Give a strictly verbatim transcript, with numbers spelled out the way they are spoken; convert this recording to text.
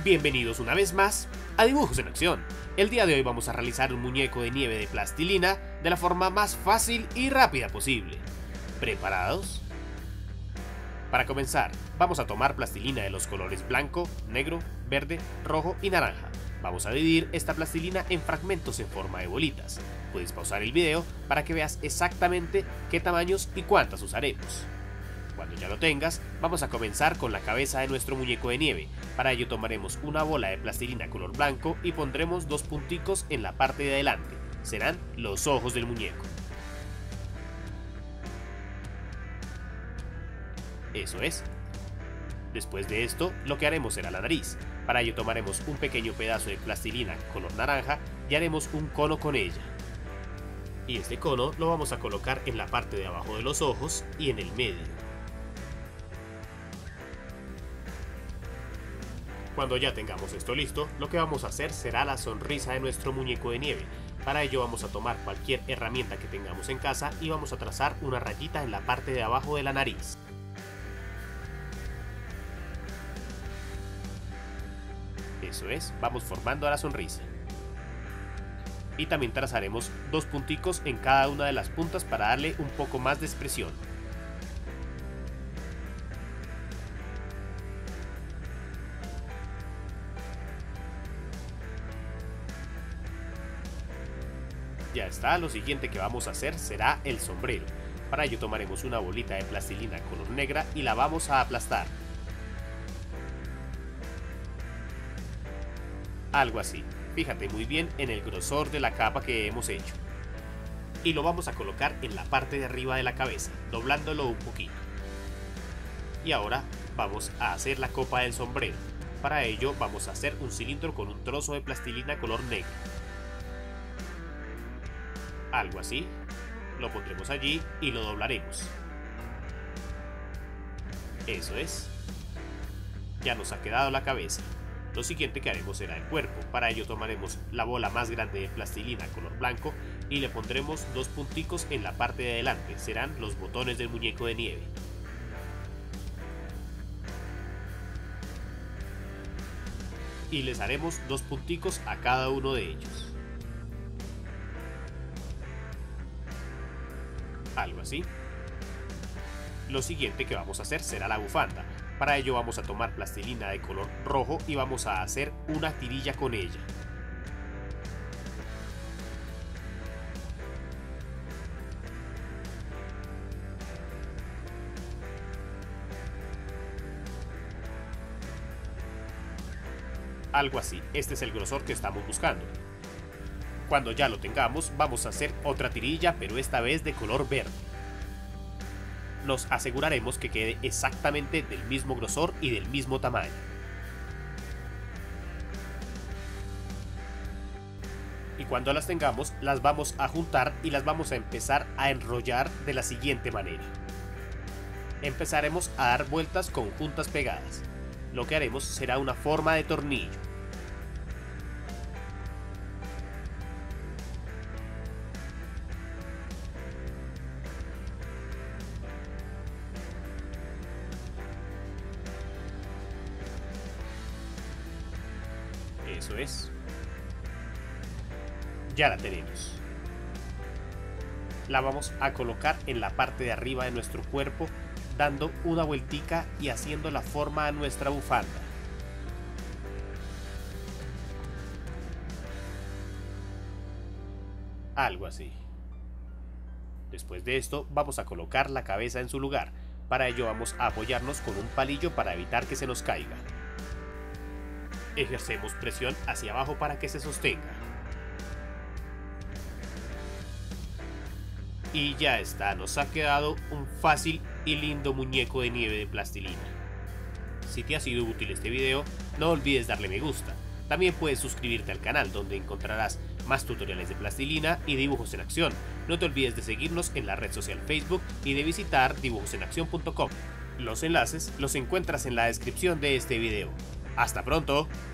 Bienvenidos una vez más a Dibujos en Acción. El día de hoy vamos a realizar un muñeco de nieve de plastilina de la forma más fácil y rápida posible. ¿Preparados? Para comenzar, vamos a tomar plastilina de los colores blanco, negro, verde, rojo y naranja. Vamos a dividir esta plastilina en fragmentos en forma de bolitas. Puedes pausar el video para que veas exactamente qué tamaños y cuántas usaremos. Cuando ya lo tengas, vamos a comenzar con la cabeza de nuestro muñeco de nieve. Para ello tomaremos una bola de plastilina color blanco y pondremos dos punticos en la parte de adelante. Serán los ojos del muñeco. Eso es. Después de esto, lo que haremos será la nariz. Para ello tomaremos un pequeño pedazo de plastilina color naranja y haremos un cono con ella. Y este cono lo vamos a colocar en la parte de abajo de los ojos y en el medio. Cuando ya tengamos esto listo, lo que vamos a hacer será la sonrisa de nuestro muñeco de nieve. Para ello vamos a tomar cualquier herramienta que tengamos en casa y vamos a trazar una rayita en la parte de abajo de la nariz. Eso es, vamos formando la sonrisa. Y también trazaremos dos punticos en cada una de las puntas para darle un poco más de expresión. Ya está, lo siguiente que vamos a hacer será el sombrero. Para ello tomaremos una bolita de plastilina color negra y la vamos a aplastar. Algo así, fíjate muy bien en el grosor de la capa que hemos hecho. Y lo vamos a colocar en la parte de arriba de la cabeza, doblándolo un poquito. Y ahora vamos a hacer la copa del sombrero. Para ello vamos a hacer un cilindro con un trozo de plastilina color negro. Algo así, lo pondremos allí y lo doblaremos. Eso es. Ya nos ha quedado la cabeza. Lo siguiente que haremos será el cuerpo. Para ello tomaremos la bola más grande de plastilina color blanco y le pondremos dos punticos en la parte de adelante. Serán los botones del muñeco de nieve. Y les haremos dos punticos a cada uno de ellos. Algo así. Lo siguiente que vamos a hacer será la bufanda. Para ello vamos a tomar plastilina de color rojo y vamos a hacer una tirilla con ella. Algo así, este es el grosor que estamos buscando. Cuando ya lo tengamos, vamos a hacer otra tirilla, pero esta vez de color verde. Nos aseguraremos que quede exactamente del mismo grosor y del mismo tamaño. Y cuando las tengamos, las vamos a juntar y las vamos a empezar a enrollar de la siguiente manera. Empezaremos a dar vueltas con juntas pegadas. Lo que haremos será una forma de tornillo. Eso es. Ya la tenemos. La vamos a colocar en la parte de arriba de nuestro cuerpo, dando una vueltica y haciendo la forma a nuestra bufanda. Algo así. Después de esto vamos a colocar la cabeza en su lugar. Para ello vamos a apoyarnos con un palillo para evitar que se nos caiga. Ejercemos presión hacia abajo para que se sostenga. Y ya está, nos ha quedado un fácil y lindo muñeco de nieve de plastilina. Si te ha sido útil este video, no olvides darle me gusta. También puedes suscribirte al canal donde encontrarás más tutoriales de plastilina y dibujos en acción. No te olvides de seguirnos en la red social Facebook y de visitar dibujos en acción punto com. Los enlaces los encuentras en la descripción de este video. ¡Hasta pronto!